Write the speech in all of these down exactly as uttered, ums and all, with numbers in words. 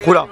Oula.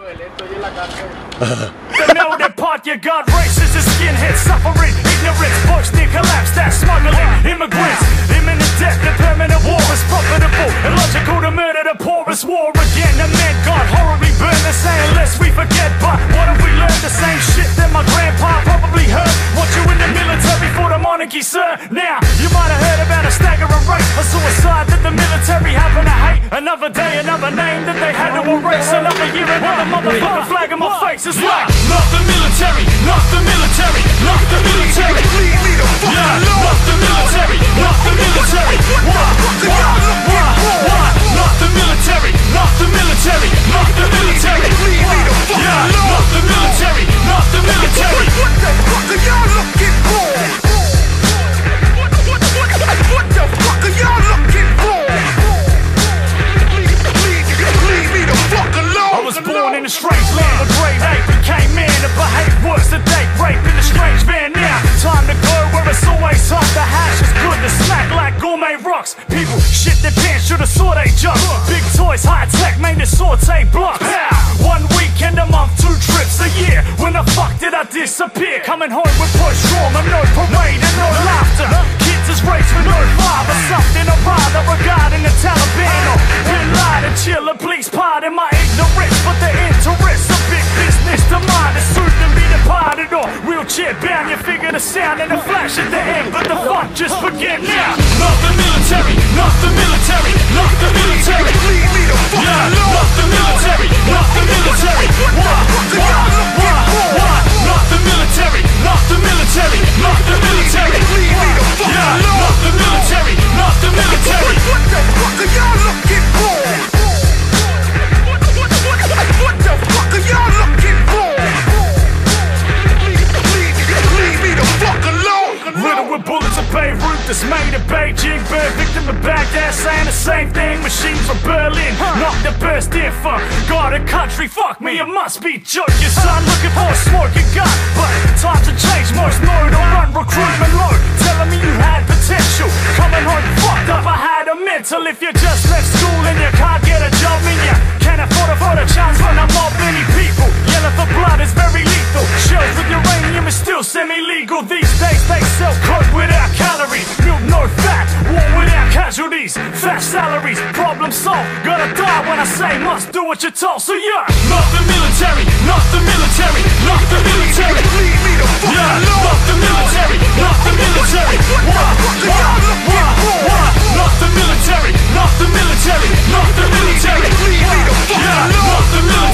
The melted pot, you got racists and skinheads suffering ignorance, forced near collapse, that's smuggling immigrants. Imminent death, the permanent war is profitable, illogical to murder the poorest. War again, the men got horribly burned. They're saying lest we forget, but what have we learned? The same shit that my grandpa probably heard. What you in the military for the monarchy, sir? Now, you might have heard about a staggering rate of suicide that the military happen to hate. Another day, another name that they had to erase. Another year, another motherfucking flag in my face. It's like, not the military, not the military, not the military. Yeah, not the military, not the military. Why, why, why, why? Not the military, not the military, not the military. Yeah, not the military, not the military. What the fuck are y'all looking for? What the fuck are y'all looking for? Leave me the fuck alone. I was born in a strange land of grade eight. Became man to behave worse than date rape in a strange van. Now time to go where it's always hot. The hash is good to smack like gourmet rocks. People shit their pants, should have saw they jump. Big toys, high tech, made the saute blocks. One weekend a month, two trips a year. When the fuck did I disappear? Coming home with push trauma, no parade and no laughter. Kids is raised with no father. Something or rather regarding the Taliban or Bin Laden. Chill, please pardon my ignorance, but the interest of big business demand is soon to be departed or wheelchair bound. You figure the sound and the flash at the end, but the fun just forget now. Not the military, not the military, not the military. Yeah, not the military, not the military. Why, why, why, why? Not the military, not the military, not the military. Yeah, not the military, not the military. What the fuck are y'all looking for? What the fuck are y'all looking for? Leave me the fuck alone. Riddled with bullets of Beirut, dismayed of Beijing, bird victim of Baghdad, saying the same thing. Machines from Berlin, not the best info. God, a country, fuck me, it must be joking, son. Looking for a smoke you got, but times have changed. Most know to run recruitment low, telling me you had potential. Coming home fucked up, I had a mental. If you just left school and you can't get a job, and you can't afford a photo chance when I'm not many people. Yelling for blood is very lethal. Shells with uranium is still semi-legal these days. They sell coke without calories, milk no fat, war without casualties, fast salaries, problem solved. Gotta die when I say must do what you're told. So yeah, not the military, not the military, not the military. Yeah, not the military, not the military. Why, why, why, why? Not the military, not the military, not the military. Yeah, not the military.